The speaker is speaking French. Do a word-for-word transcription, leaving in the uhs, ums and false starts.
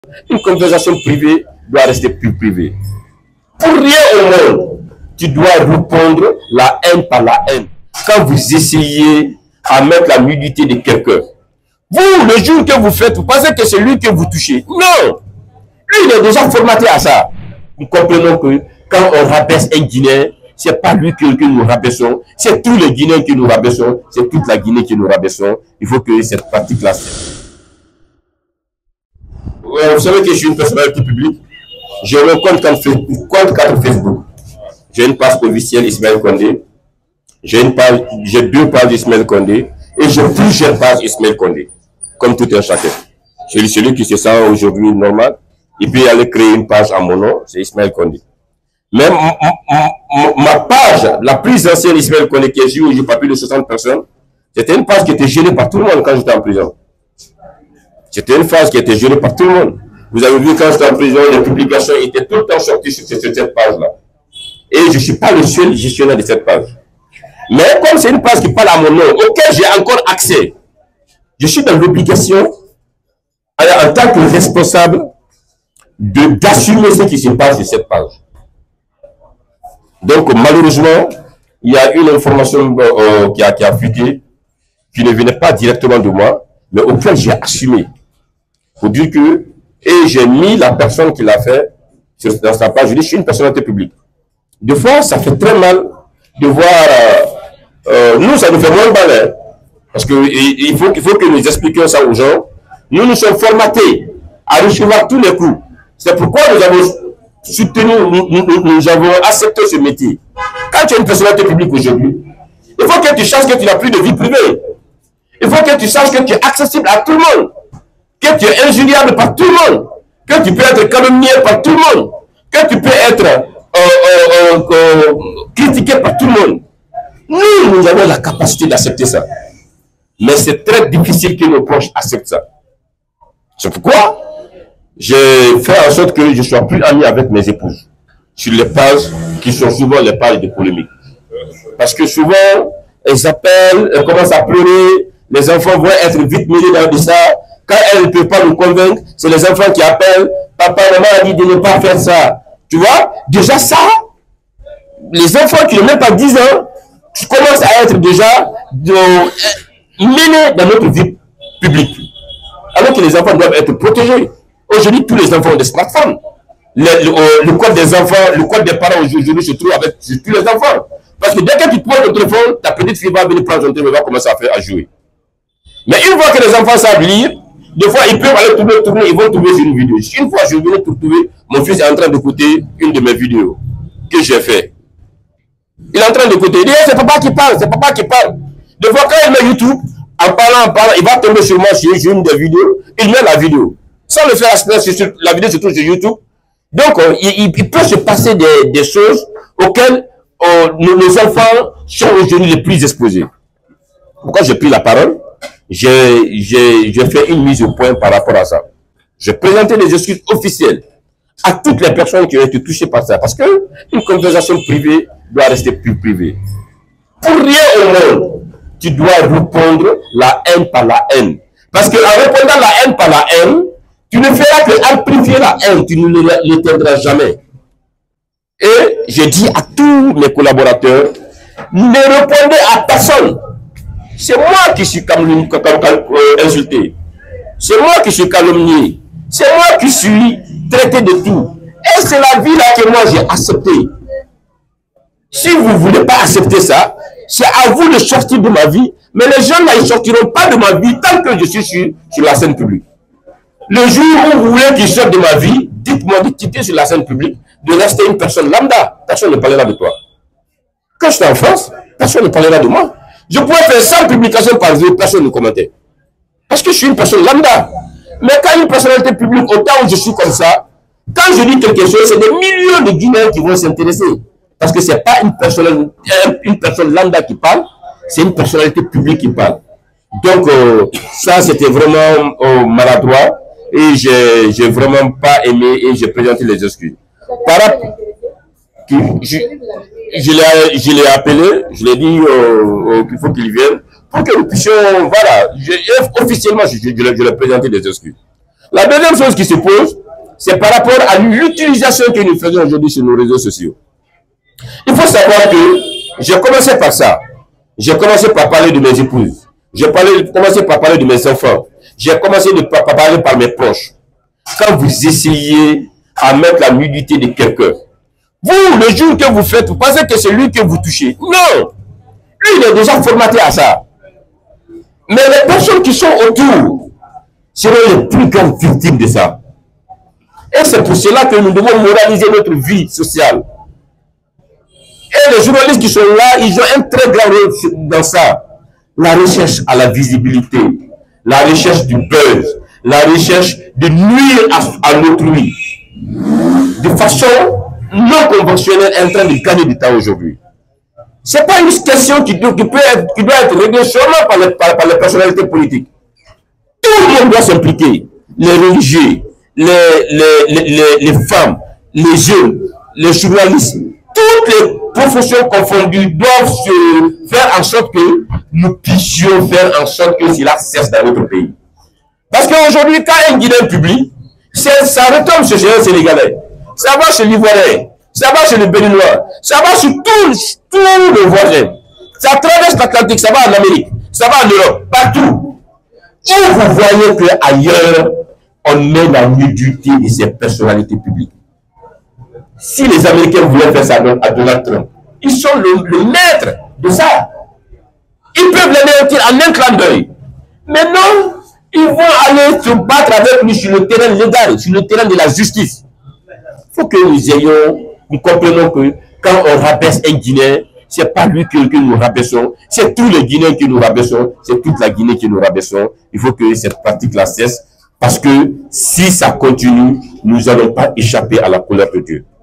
Une conversation privée doit rester plus privée. Pour rien au monde, tu dois répondre la haine par la haine. Quand vous essayez à mettre la nudité de quelqu'un, vous, le jour que vous faites, vous pensez que c'est lui que vous touchez. Non! Lui, il est déjà formaté à ça. Nous comprenons que quand on rabaisse un Guinéen, c'est pas lui que, que nous rabaissons, c'est tous les Guinéens que nous rabaissons, c'est toute la Guinée que nous rabaissons. Il faut que cette pratique-là. Ouais, vous savez que je suis une personnalité publique. J'ai un compte contre Facebook. J'ai une page officielle Ismaël Condé. J'ai une page, j'ai deux pages Ismaël Condé. Et j'ai plusieurs pages Ismaël Condé. Comme tout un chacun. Celui, celui qui se sent aujourd'hui normal, il peut aller créer une page à mon nom, c'est Ismaël Condé. Même ma page, la plus ancienne Ismaël Condé, qui est où j'ai pas plus de soixante personnes, c'était une page qui était gérée par tout le monde quand j'étais en prison. C'était une page qui était gérée par tout le monde. Vous avez vu quand j'étais en prison, les publications étaient tout le temps sorties sur cette, cette page-là. Et je ne suis pas le seul gestionnaire de cette page. Mais comme c'est une page qui parle à mon nom, auquel j'ai encore accès, je suis dans l'obligation, en tant que responsable, d'assumer ce qui se passe sur cette page. Donc, malheureusement, il y a une information euh, qui, a, qui a fuité, qui ne venait pas directement de moi, mais auquel j'ai assumé. Il faut dire que, et j'ai mis la personne qui l'a fait sur, dans sa page, je dis, je suis une personnalité publique. Des fois, ça fait très mal de voir, euh, euh, nous, ça nous fait moins mal, hein, parce qu'il il faut, il faut que nous expliquions ça aux gens. Nous, nous sommes formatés à recevoir tous les coups. C'est pourquoi nous avons soutenu, nous, nous, nous avons accepté ce métier. Quand tu es une personnalité publique aujourd'hui, il faut que tu saches que tu n'as plus de vie privée. Il faut que tu saches que tu es accessible à tout le monde, que tu es injuriable par tout le monde, que tu peux être calomnié par tout le monde, que tu peux être euh, euh, euh, euh, critiqué par tout le monde. Nous, nous avons la capacité d'accepter ça. Mais c'est très difficile que nos proches acceptent ça. C'est pourquoi j'ai fait en sorte que je ne sois plus ami avec mes épouses sur les pages qui sont souvent les pages de polémique. Parce que souvent, elles appellent, elles commencent à pleurer, les enfants vont être vite mêlés dans ça. Quand elles ne peuvent pas nous convaincre, c'est les enfants qui appellent. Papa, maman a dit de ne pas faire ça. Tu vois, déjà ça, les enfants qui n'ont même pas dix ans, commencent à être déjà de, mêlés dans notre vie publique. Alors que les enfants doivent être protégés. Aujourd'hui, tous les enfants ont des smartphones. Le, le, le code des enfants, le code des parents aujourd'hui se trouve avec tous les enfants. Parce que dès que tu prends ton téléphone, ta petite fille va venir prendre ton téléphone et va commencer à faire à jouer. Mais une fois que les enfants savent lire, des fois ils peuvent aller tourner, tourner, ils vont trouver sur une vidéo. Une fois, je venais pour trouver, mon fils est en train d'écouter une de mes vidéos que j'ai fait. Il est en train d'écouter. Il dit, c'est papa qui parle, c'est papa qui parle. Des fois, quand il met YouTube, en parlant, en parlant, il va tomber sur moi sur une des vidéos, il met la vidéo. Sans le faire aspirer, la vidéo se trouve sur YouTube. Donc, euh, il, il peut se passer des, des choses auxquelles euh, nos, nos enfants sont aujourd'hui les plus exposés. Pourquoi j'ai pris la parole? J'ai fait une mise au point par rapport à ça. J'ai présenté des excuses officielles à toutes les personnes qui ont été touchées par ça. Parce que une conversation privée doit rester plus privée. Pour rien au monde, tu dois répondre la haine par la haine. Parce qu'en répondant la haine par la haine, tu ne feras que amplifier la haine, tu ne l'éteindras jamais. Et je dis à tous mes collaborateurs, ne répondez à personne. C'est moi qui suis insulté. C'est moi qui suis calomnié. C'est moi qui suis traité de tout. Et c'est la vie là que moi j'ai accepté. Si vous ne voulez pas accepter ça, c'est à vous de sortir de ma vie. Mais les gens là, ils ne sortiront pas de ma vie tant que je suis sur, sur la scène publique. Le jour où vous voulez qu'ils sortent de ma vie, dites-moi de quitter sur la scène publique, de rester une personne lambda. Personne ne parlera de toi. Quand j'étais en France, personne ne parlera de moi. Je pouvais faire cent publications par jour, personne ne commentait. Parce que je suis une personne lambda. Mais quand une personnalité publique, au temps où je suis comme ça, quand je dis quelque chose, c'est des millions de Guinéens qui vont s'intéresser. Parce que ce n'est pas une personne, une personne lambda qui parle, c'est une personnalité publique qui parle. Donc, euh, ça, c'était vraiment euh, maladroit. Et je n'ai vraiment pas aimé et j'ai présenté les excuses. Par rapport, je, je l'ai appelé, je l'ai dit euh, euh, qu'il faut qu'il vienne pour que nous puissions, voilà, je, officiellement, je, je, je lui ai présenté des excuses. La deuxième chose qui se pose, c'est par rapport à l'utilisation que nous faisons aujourd'hui sur nos réseaux sociaux. Il faut savoir que j'ai commencé par ça. J'ai commencé par parler de mes épouses. J'ai commencé par parler de mes enfants. J'ai commencé de, par, par parler par mes proches. Quand vous essayez à mettre la nudité de quelqu'un, vous, le jour que vous faites, vous pensez que c'est lui que vous touchez. Non! Lui, il est déjà formaté à ça. Mais les personnes qui sont autour seront les plus grandes victimes de ça. Et c'est pour cela que nous devons moraliser notre vie sociale. Et les journalistes qui sont là, ils ont un très grand rôle dans ça. La recherche à la visibilité, la recherche du buzz, la recherche de nuire à, à l'autrui. De façon non conventionnelle, en train de gagner du temps aujourd'hui. Ce n'est pas une question qui doit, qui, peut être, qui doit être réglée seulement par les, par, par les personnalités politiques. Tout le monde doit s'impliquer. Les religieux, les, les, les, les, les femmes, les jeunes, les journalistes, toutes les professions confondues doivent se faire en sorte que nous puissions faire en sorte que cela cesse dans notre pays. Parce qu'aujourd'hui, quand un Guinéen publie, ça retombe chez un Sénégalais, ça va chez l'Ivoirien, ça va chez le Béninois, ça va sur tous tout les voisins. Ça traverse l'Atlantique, ça va en Amérique, ça va en Europe, partout. Et vous voyez qu'ailleurs, on met la nudité de ces personnalités publiques. Si les Américains voulaient faire ça à Donald Trump, ils sont le, le maître de ça. Ils peuvent l'anéantir en un clin d'œil. Mais non, ils vont aller se battre avec lui sur le terrain légal, sur le terrain de la justice. Il faut que nous ayons, nous comprenions que quand on rabaisse un Guinéen, ce n'est pas lui que, que nous rabaissons, c'est tous les Guinéens que nous rabaissons, c'est toute la Guinée que nous rabaissons. Il faut que cette pratique-là cesse, parce que si ça continue, nous n'allons pas échapper à la colère de Dieu.